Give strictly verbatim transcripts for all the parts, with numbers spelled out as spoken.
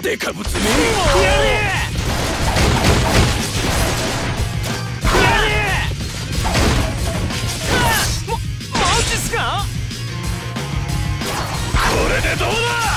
デカブツめ。やれやれ。ま、マジっすか。これでどうだ。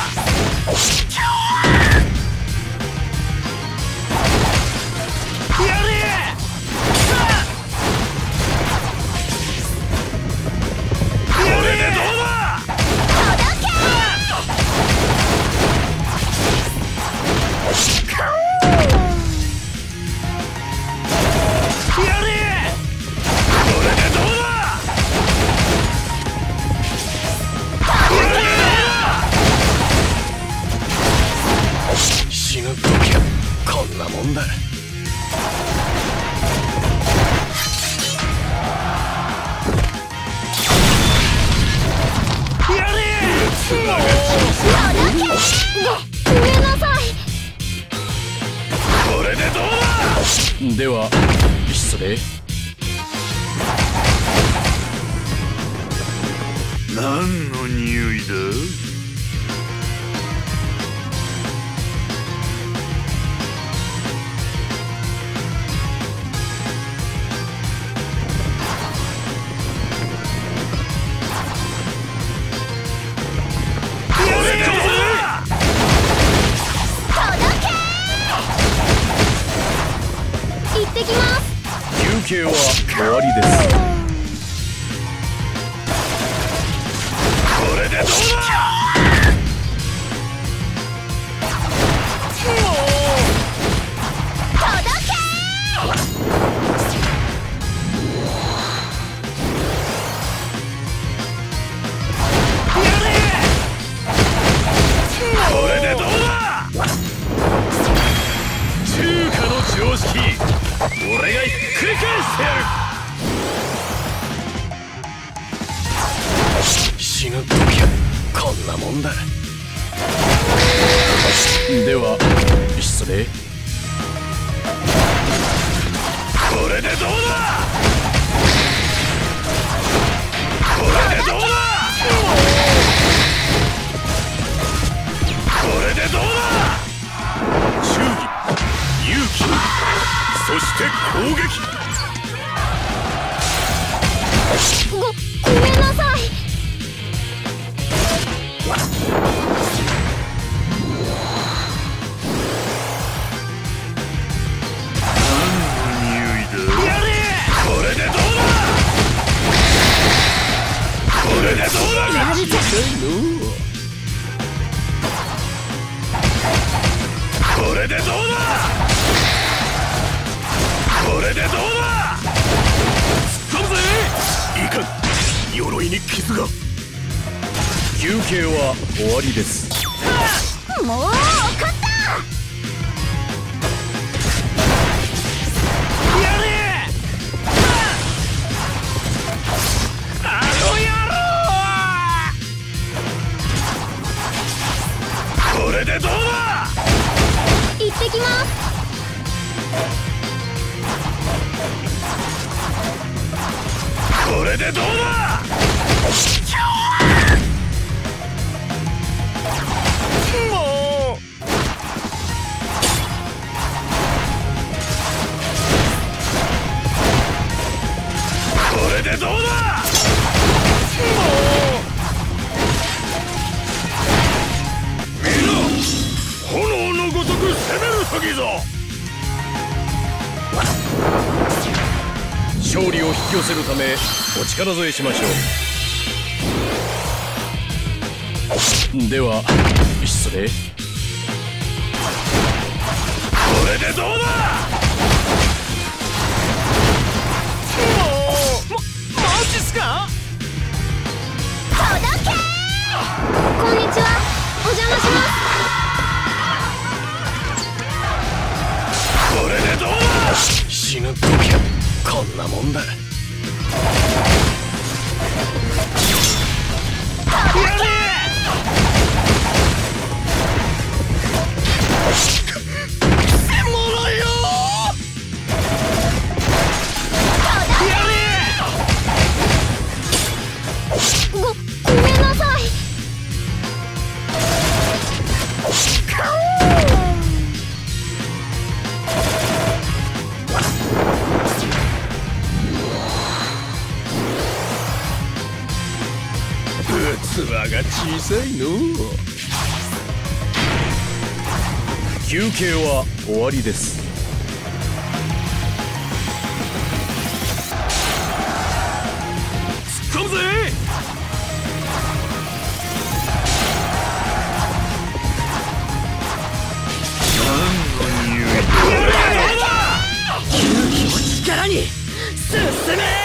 やれ。これでどうだ。死ぬ時はこんなもんだ。やれ。ごめんなさい。これでどうだ。では一緒で。何の匂いだ。休憩は終わりです。これでどうだ。これでどうだ。中華の常識、俺がひっくり返してやる。死ぬ時はこんなもんだ。では一緒で。これでどうだ。これでどうだ。これでどうだ。忠義、勇気、そして攻撃。ご、ごめんなさい。何の匂いだ。やれ。これでどうだ。これでどうだ。やりたいの。これでどうだ。これでどうだ。突っ込むぜ。いかん、鎧に傷が。休憩は終わりです。もう分かった。やれ。あの野郎。これでどうだ。行ってきます。これでどうだ。もう。これでどうだ。もう。みんな、炎のごとく攻める時ぞ。勝利を引き寄せるためお力添えしましょう。では一緒で。これでどうだ。もう、ま、マジっすか。届け。こんにちは、お邪魔します。これでどうだ。死ぬ時はこんなもんだ。やれ。もろよ。やれ。ご、ごめんなさい。 小さいの。休憩は終わりです。突っ込むぜ。勇気を力に進め。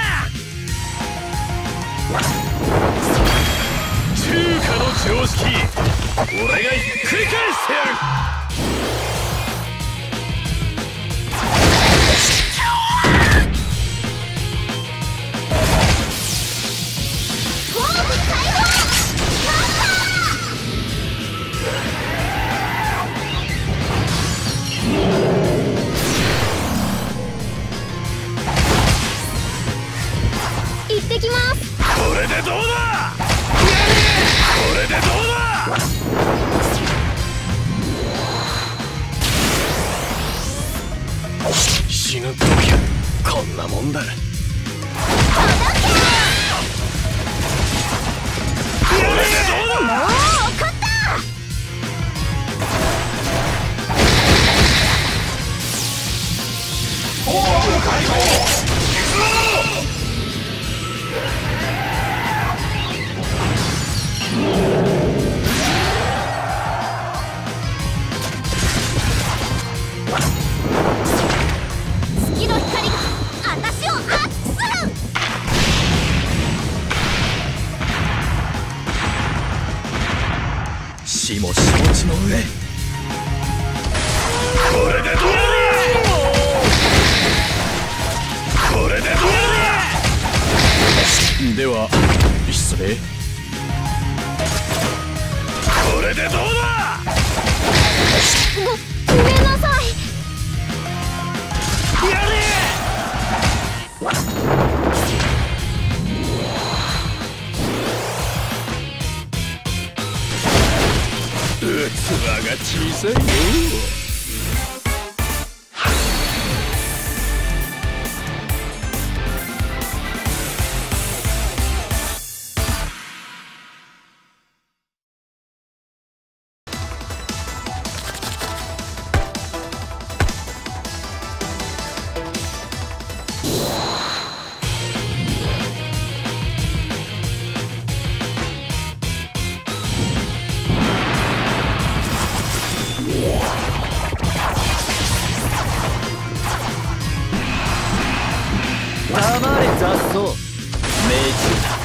中華の常識、俺がひっくり返してやる。 行ってきます。 これでどうだ。これでどうだ。死ぬ時はこんなもんだ。これでどうだ。 もう怒った。 おお、解放。 月の光が私を熱くする。 死も承知の上。これでどうだ。これでどうだ。では失礼。これでどうだ。 ご、ごめんなさい。 やれ。器が小さいよ。 黙れ雑草、命中だ。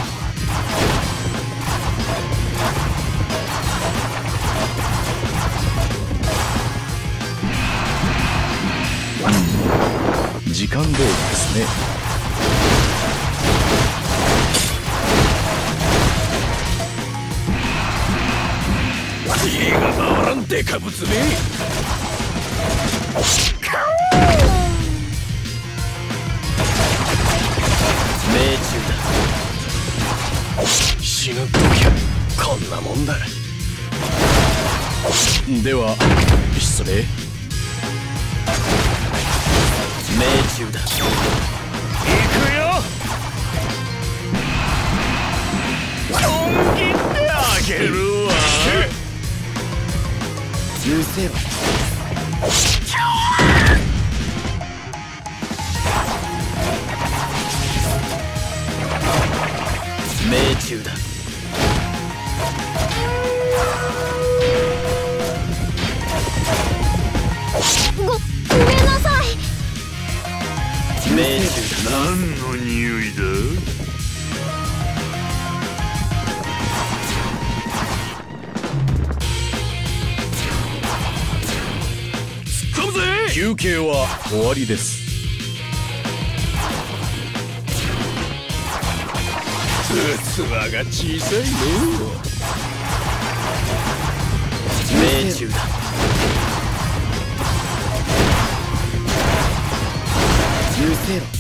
時間通りですね。家が回らんデカブツめ。 命中だ。 死ぬ時はこんなもんだ。では失礼。 命中だ。 行くよ。本気ってあげるわ。 うせろ。命中だ。 ご、ごめんなさい。 命中だ。 何の匂いだ。突っ込むぜ。休憩は終わりです。器が小さいの。 命中だ。うせろ。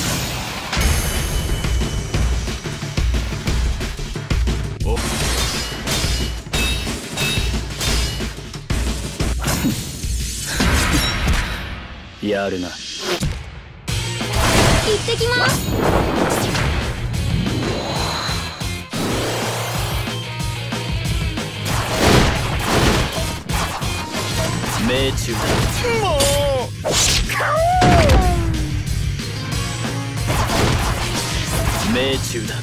おやるな。 行ってきます。 命中だ。 もう命中だ。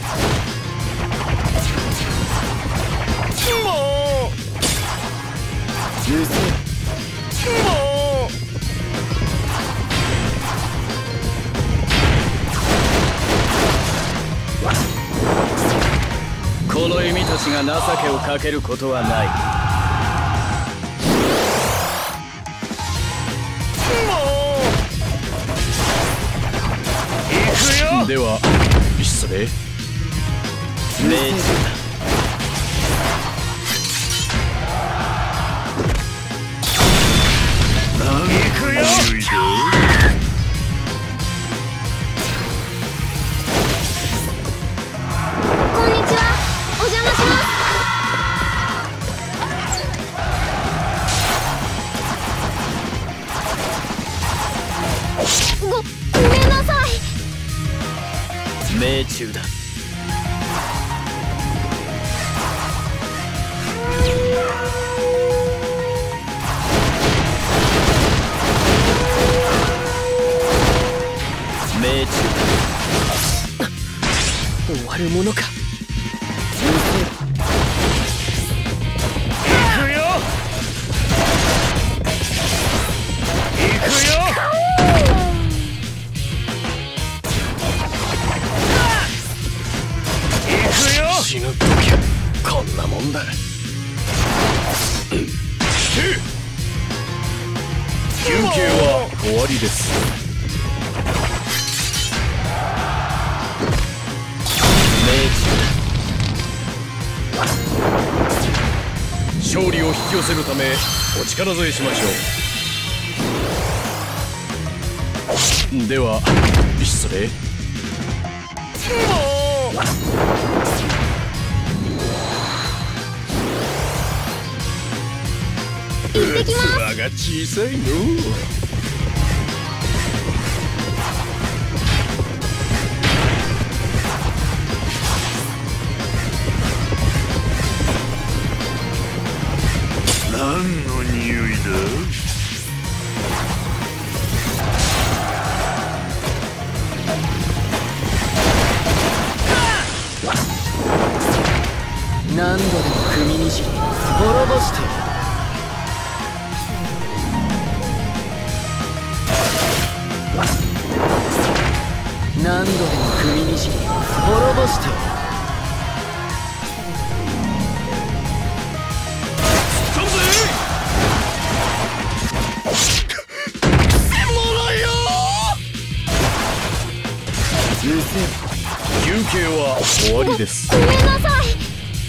もう優勢。 もうこの弓たちが情けをかけることはない。 もう行くよ。 では失礼。命中だ。 行くよ。 こんにちは。お邪魔します。ご、ごめんなさい。 命中だ。命中だ。終わるものか。 行くよ。行くよ。行くよ。 死ぬ時こんなもんだ。 休憩は終わりです。 勝利を引き寄せるためお力添えしましょう。では失礼。もう行ってきます。 器が小さいの。何の匂いだ。 何度でも踏みにじり滅ぼしてやる。何度でも踏みにじり滅ぼしてやる。 休憩は終わりです。 ごめんなさい。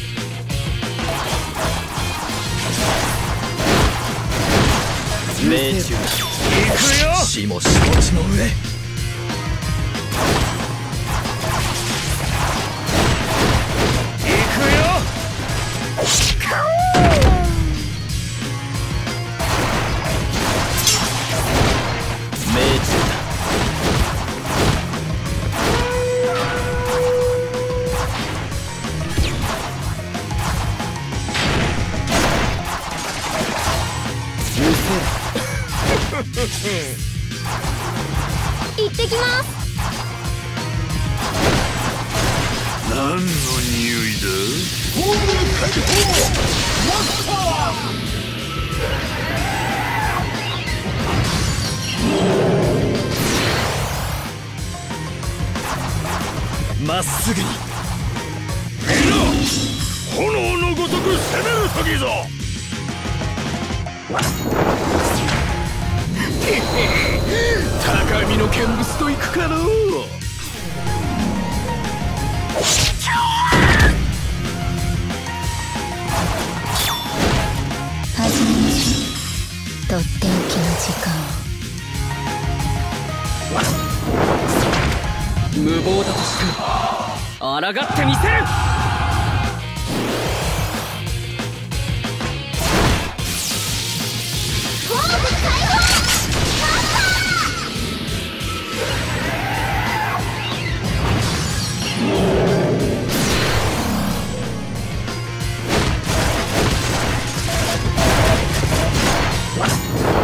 命中だ。 行くよ。 しもしもちの上。 行くよ。 命中だ。 行ってきます。 何の匂いだ。 まっすぐに。 炎のごとく攻める時ぞ。高みの見物といくかのう。 始めましょう。とっておきの時間を。 無謀だとしても抗ってみせる。 フォーム解放。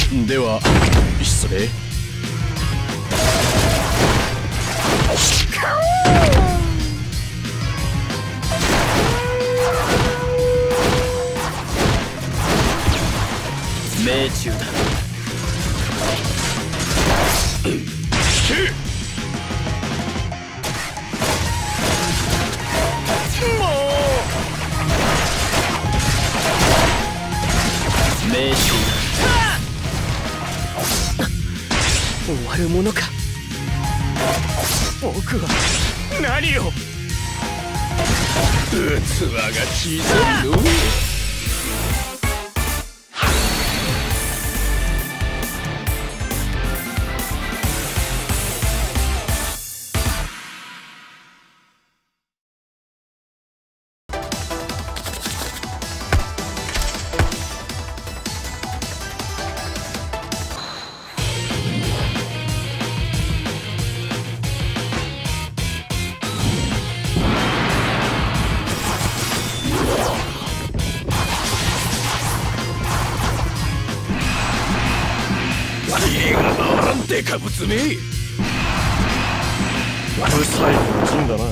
では失礼。 命中だ。命中だ。終わるものか。僕は何を。 器が小さいの。デカブツめ。ブサイクの陣だな。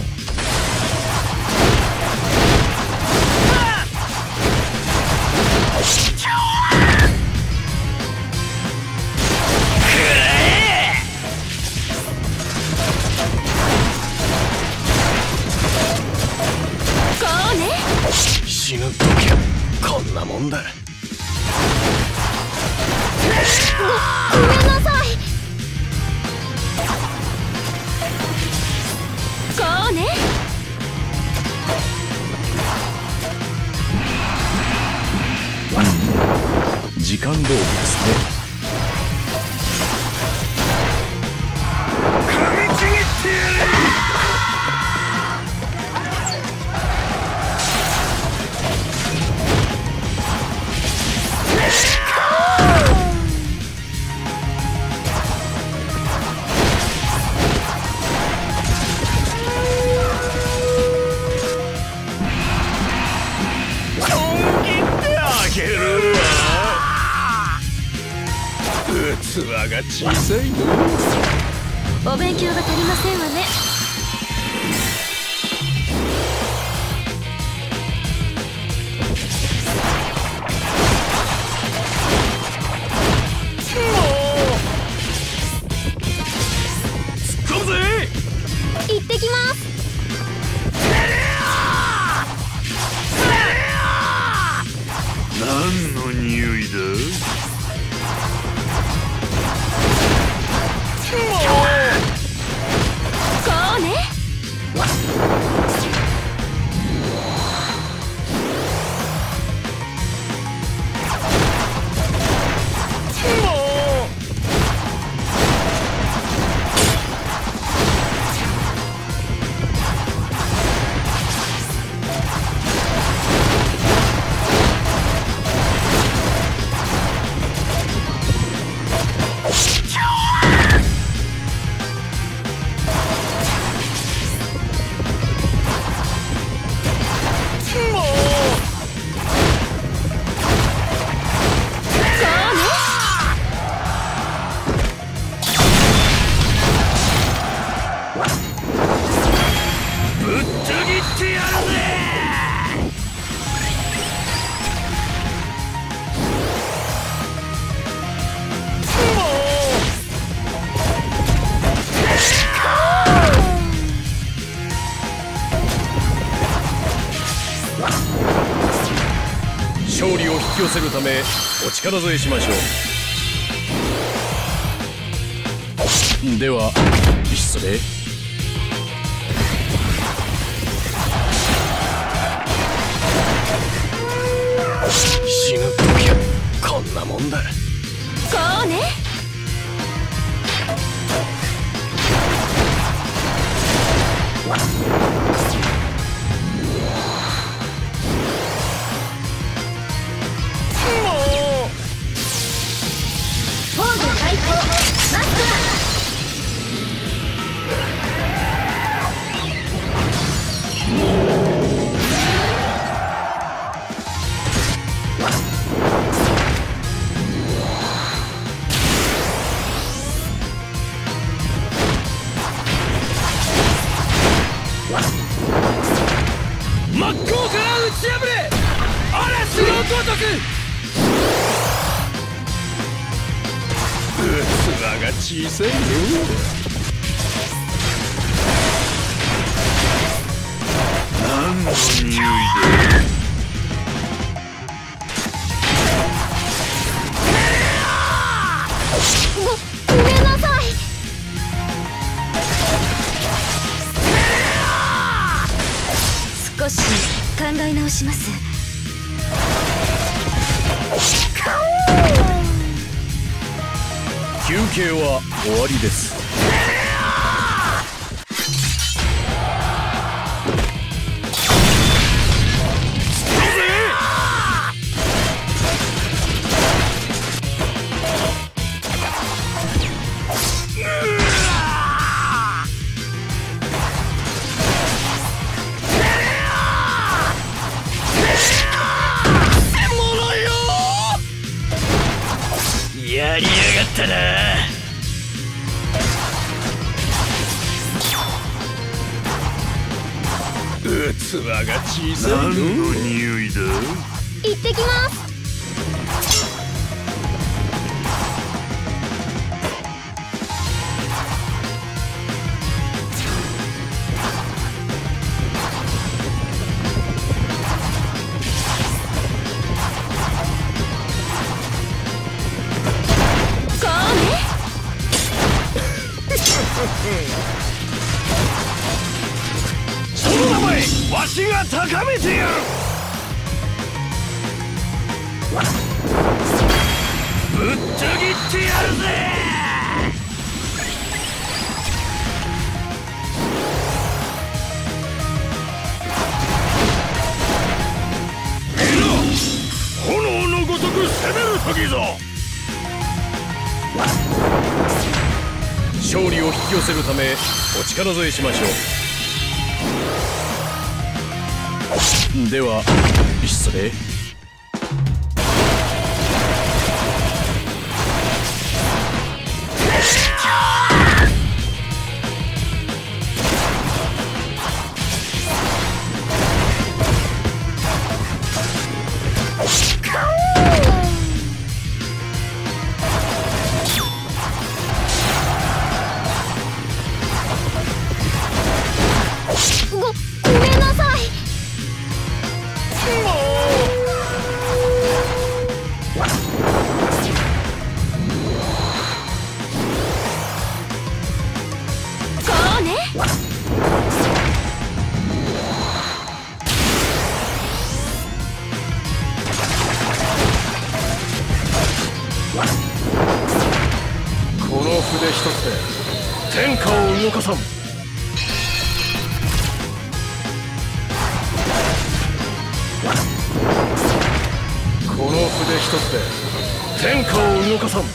死ぬときはこんなもんだ。 ごめんなさい。こうね。 時間通りですね。噛みちぎってやれ。器が小さいの。 お勉強が足りませんわね。 突っ込むぜ。 行ってきます。 何の匂いだ。 こうね。 勝利を引き寄せるためお力添えしましょう。では失礼。死ぬときはこんなもんだ。 こうね。 ず。器が小さいよ。何の匂いだ。 ご、ごめんなさい。少し考え直します。 休憩は終わりです。 やりやがったな。 器が小さいよ。何の匂いだ。 行ってきます。 その名前わしが高めてやる。ぶっちゃぎってやるぜ。炎のごとく攻める時ぞ。勝利を引き寄せるためお力添えしましょう。では失礼。 ご、ごめんなさい。そうね。 この筆一つで天下を動かさん。この筆一つで天下を動かさん。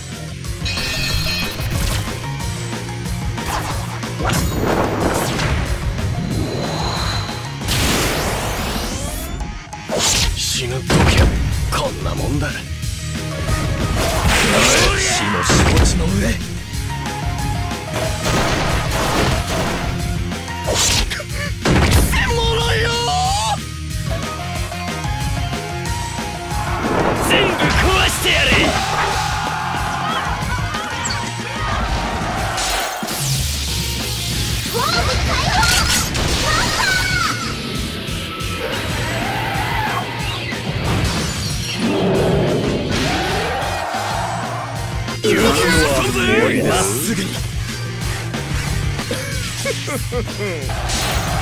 死ぬ時はこんなもんだ。死の承知の上。 全部壊してやれ。 フォーム解放。 休憩は終わりです。 まっすぐに